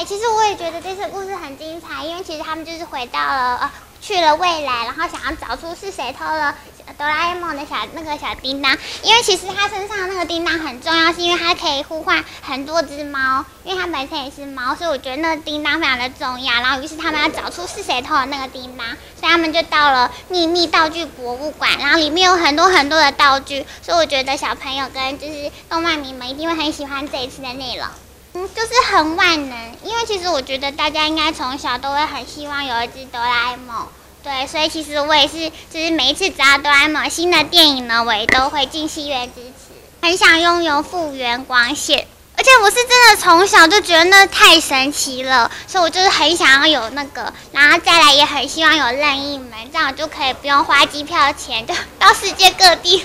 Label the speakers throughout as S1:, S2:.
S1: 对，其实我也觉得这次故事很精彩，因为其实他们就是回到了去了未来，然后想要找出是谁偷了哆啦 A 梦的小叮当。因为其实他身上那个叮当很重要，是因为它可以呼唤很多只猫，因为它本身也是猫，所以我觉得那个叮当非常的重要。然后于是他们要找出是谁偷了那个叮当，所以他们就到了秘密道具博物馆，然后里面有很多很多的道具，所以我觉得小朋友跟就是动漫迷们一定会很喜欢这一次的内容。就是很万能，因为其实我觉得大家应该从小都会很希望有一只哆啦 A 梦，对，所以其实我也是，就是每一次只要哆啦 A 梦新的电影呢，我也都会进戏院支持，很想拥有复原光线，而且我是真的从小就觉得那太神奇了，所以我就是很想要有那个，然后再来也很希望有任意门，这样我就可以不用花机票钱，就到世界各地。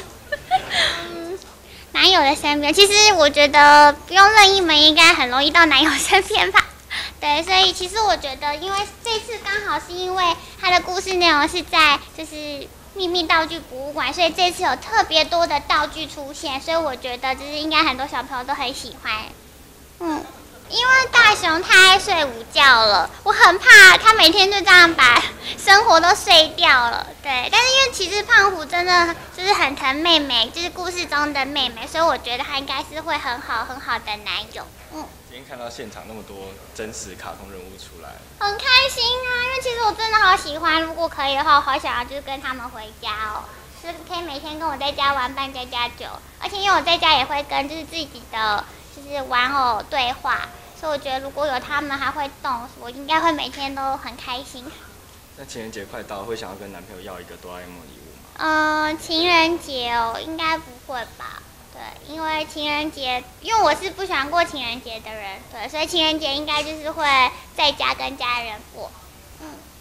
S1: 男友的身边，其实我觉得不用任意门应该很容易到男友身边吧。对，所以其实我觉得，因为这次刚好是因为它的故事内容是在就是秘密道具博物馆，所以这次有特别多的道具出现，所以我觉得就是应该很多小朋友都很喜欢。因为大雄太爱睡午觉了，我很怕他每天就这样把生活都睡掉了。对，但是因为其实胖虎真的就是很疼妹妹，就是故事中的妹妹，所以我觉得他应该是会很好的男友。
S2: 今天看到现场那么多真实卡通人物出来，
S1: 很开心啊！因为其实我真的好喜欢，如果可以的话，我好想要就是跟他们回家哦，就是可以每天跟我在家玩扮家家酒，而且因为我在家也会跟就是自己的就是玩偶对话，所以我觉得如果有他们还会动，我应该会每天都很开心。
S2: 那情人节快到了，会想要跟男朋友要一个哆啦 A 梦礼物吗？
S1: 情人节哦，应该不会吧？对，因为情人节，因为我是不喜欢过情人节的人，对，所以情人节应该就是会在家跟家人过。